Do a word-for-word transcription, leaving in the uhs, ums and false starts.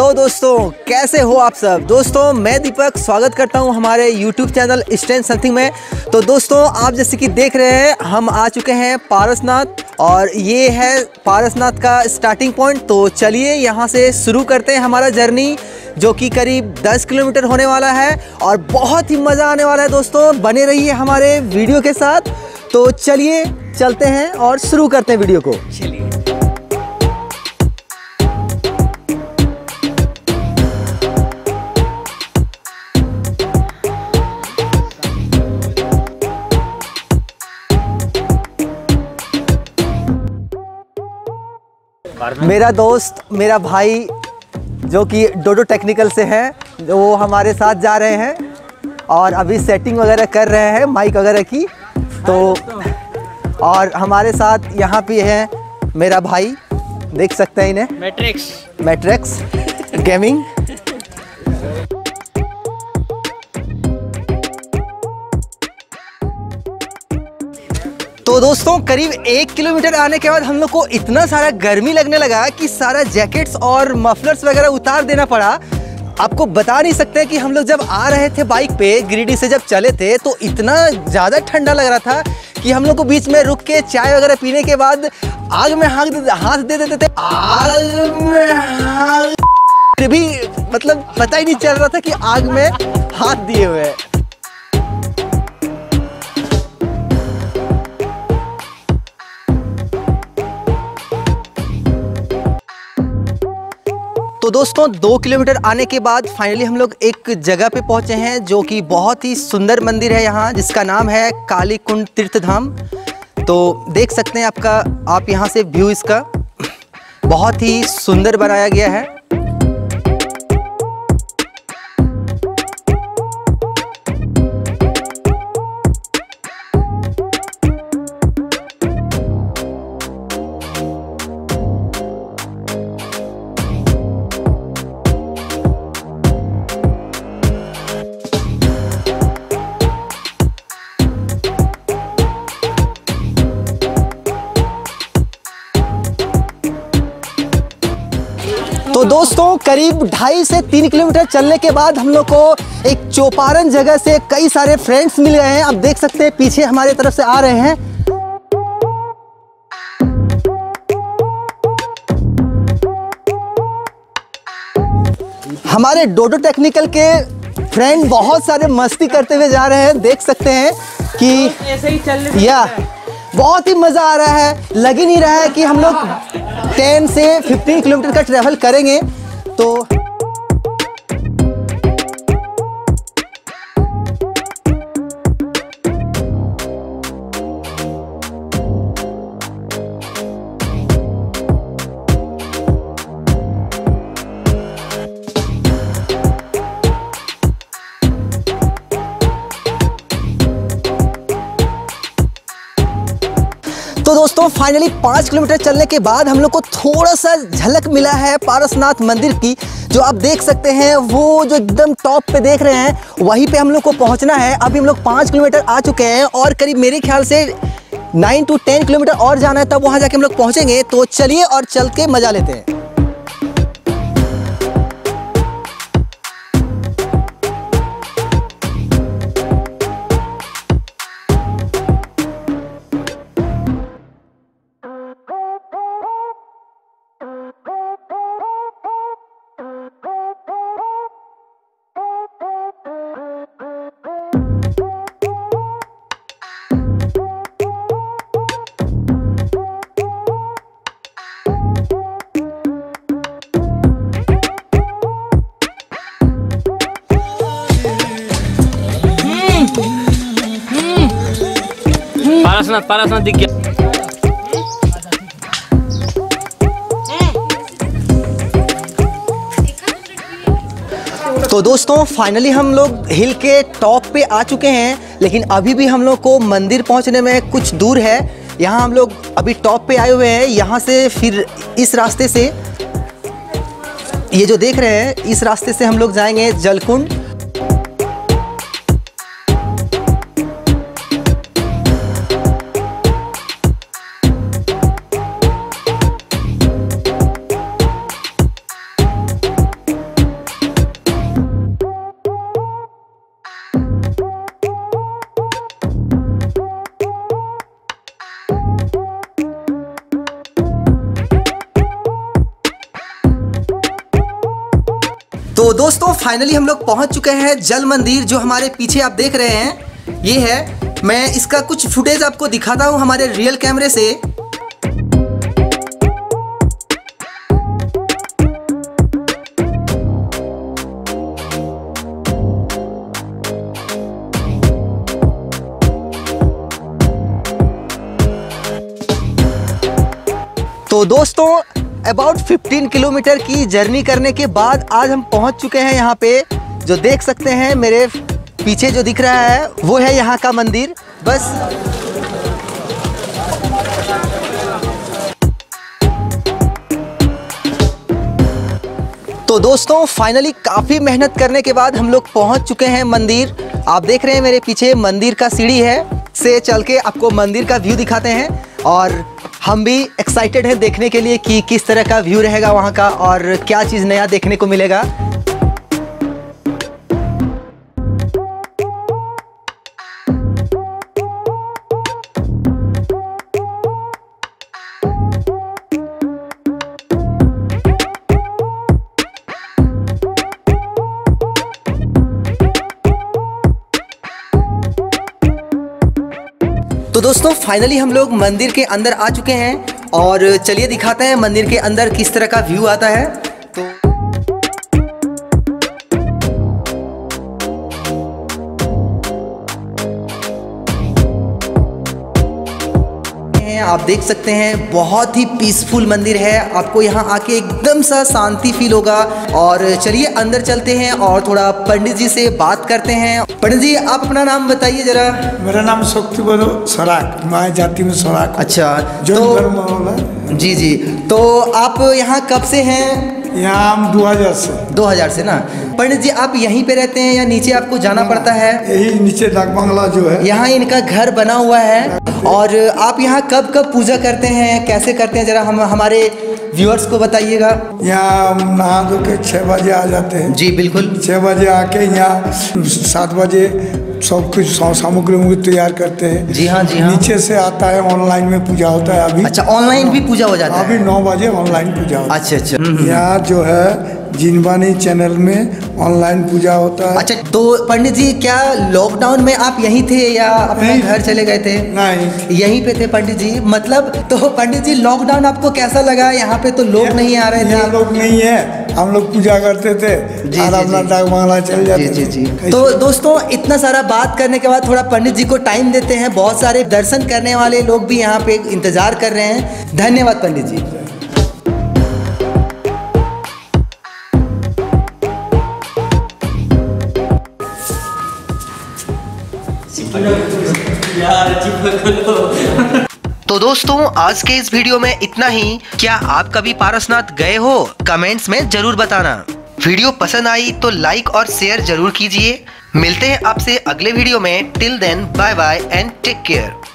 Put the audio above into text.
Hello दोस्तों, कैसे हो आप सब। दोस्तों मैं दीपक स्वागत करता हूं हमारे यूट्यूब चैनल स्ट्रेंथ समथिंग में। तो दोस्तों आप जैसे कि देख रहे हैं हम आ चुके हैं पारसनाथ और ये है पारसनाथ का स्टार्टिंग पॉइंट। तो चलिए यहाँ से शुरू करते हैं हमारा जर्नी, जो कि करीब दस किलोमीटर होने वाला है और बहुत ही मज़ा आने वाला है। दोस्तों बने रहिए हमारे वीडियो के साथ। तो चलिए चलते हैं और शुरू करते हैं वीडियो को। चलिए मेरा दोस्त, मेरा भाई जो कि डोडो टेक्निकल से है, वो हमारे साथ जा रहे हैं और अभी सेटिंग वगैरह कर रहे हैं माइक वगैरह की। तो और हमारे साथ यहाँ पे है मेरा भाई, देख सकते हैं इन्हें, मैट्रिक्स मैट्रिक्स गेमिंग। तो दोस्तों करीब एक किलोमीटर आने के बाद हम लोग को इतना सारा गर्मी लगने लगा कि सारा जैकेट्स और मफलर्स वगैरह उतार देना पड़ा। आपको बता नहीं सकते कि हम लोग जब आ रहे थे बाइक पे गिरिडीह से जब चले थे तो इतना ज़्यादा ठंडा लग रहा था कि हम लोग को बीच में रुक के चाय वगैरह पीने के बाद आग में हाथ हाथ दे देते थे। आग में हाथ, फिर भी मतलब पता ही नहीं चल रहा था कि आग में हाथ दिए हुए हैं। तो दोस्तों दो किलोमीटर आने के बाद फाइनली हम लोग एक जगह पे पहुंचे हैं जो कि बहुत ही सुंदर मंदिर है यहाँ, जिसका नाम है कालीकुंड तीर्थधाम। तो देख सकते हैं आपका आप यहाँ से व्यू इसका बहुत ही सुंदर बनाया गया है। तो दोस्तों करीब ढाई से तीन किलोमीटर चलने के बाद हम लोग को एक चौपारण जगह से कई सारे फ्रेंड्स मिल गए हैं। आप देख सकते हैं पीछे हमारे तरफ से आ रहे हैं। हमारे डोडो टेक्निकल के फ्रेंड बहुत सारे मस्ती करते हुए जा रहे हैं, देख सकते हैं कि ऐसे ही चल या बहुत ही मज़ा आ रहा है। लग ही नहीं रहा है कि हम लोग दस से पंद्रह किलोमीटर का ट्रैवल करेंगे। तो तो दोस्तों फाइनली पाँच किलोमीटर चलने के बाद हम लोग को थोड़ा सा झलक मिला है पारसनाथ मंदिर की। जो आप देख सकते हैं वो जो एकदम टॉप पे देख रहे हैं वहीं पे हम लोग को पहुंचना है। अभी हम लोग पाँच किलोमीटर आ चुके हैं और करीब मेरे ख्याल से नाइन टू टेन किलोमीटर और जाना है, तब वहां जाके हम लोग पहुंचेंगे। तो चलिए और चल के मजा लेते हैं। पारसनाथ पारसनाथ दिख गया। तो दोस्तों फाइनली हम लोग हिल के टॉप पे आ चुके हैं, लेकिन अभी भी हम लोग को मंदिर पहुंचने में कुछ दूर है। यहाँ हम लोग अभी टॉप पे आए हुए हैं। यहाँ से फिर इस रास्ते से, ये जो देख रहे हैं इस रास्ते से हम लोग जाएंगे जलकुंड। दोस्तों फाइनली हम लोग पहुंच चुके हैं जल मंदिर, जो हमारे पीछे आप देख रहे हैं ये है। मैं इसका कुछ फुटेज आपको दिखाता हूं हमारे रियल कैमरे से। तो दोस्तों अबाउट पंद्रह किलोमीटर की जर्नी करने के बाद आज हम पहुंच चुके हैं यहाँ पे। जो देख सकते हैं मेरे पीछे जो दिख रहा है वो है यहाँ का मंदिर। बस तो दोस्तों फाइनली काफ़ी मेहनत करने के बाद हम लोग पहुंच चुके हैं मंदिर। आप देख रहे हैं मेरे पीछे मंदिर का सीढ़ी है, से चल के आपको मंदिर का व्यू दिखाते हैं। और हम भी एक्साइटेड हैं देखने के लिए कि किस तरह का व्यू रहेगा वहाँ का और क्या चीज़ नया देखने को मिलेगा। तो दोस्तों फाइनली हम लोग मंदिर के अंदर आ चुके हैं और चलिए दिखाते हैं मंदिर के अंदर किस तरह का व्यू आता है। तो आप देख सकते हैं बहुत ही पीसफुल मंदिर है। आपको यहाँ आके एकदम सा शांति फील होगा। और चलिए अंदर चलते हैं और थोड़ा पंडित जी से बात करते हैं। पंडित जी आप अपना नाम बताइए जरा। मेरा नाम शक्ति बरो सराक, मैं जाति में सराक। अच्छा जो तो जी जी तो आप यहाँ कब से हैं? यहाँ हम दो हज़ार से दो हज़ार से ना। पंडित जी आप यहीं पे रहते हैं या नीचे आपको जाना पड़ता है? यही नीचे डाक बंगला जो है, यहाँ इनका घर बना हुआ है। और आप यहाँ कब कब पूजा करते हैं, कैसे करते हैं, जरा हम हमारे व्यूअर्स को बताइएगा। यहाँ नहा धो के छः बजे आ जाते हैं। जी बिल्कुल। छः बजे आके यहाँ सात बजे सब कुछ सामग्री तैयार करते हैं। जी हाँ जी हाँ। नीचे से आता है, ऑनलाइन में पूजा होता है अभी। अच्छा ऑनलाइन भी पूजा हो जाता है? अभी नौ बजे ऑनलाइन पूजा होता है। अच्छा अच्छा। यहाँ जो है जिनवानी चैनल में ऑनलाइन पूजा होता है। अच्छा तो पंडित जी क्या लॉकडाउन में आप यहीं थे या अपने घर चले गए थे? नहीं, यहीं पे थे पंडित जी। मतलब तो पंडित जी लॉकडाउन आपको कैसा लगा? यहाँ पे तो लोग नहीं आ रहे थे। यहाँ लोग नहीं है, हम लोग पूजा करते थे और अपना डाक बंगला चल जाते जी जी जी। तो दोस्तों इतना सारा बात करने के बाद थोड़ा पंडित जी को टाइम देते हैं। बहुत सारे दर्शन करने वाले लोग भी यहाँ पे इंतजार कर रहे हैं। धन्यवाद पंडित जी। तो दोस्तों आज के इस वीडियो में इतना ही। क्या आप कभी पारसनाथ गए हो? कमेंट्स में जरूर बताना। वीडियो पसंद आई तो लाइक और शेयर जरूर कीजिए। मिलते हैं आपसे अगले वीडियो में। Till then bye bye and take care.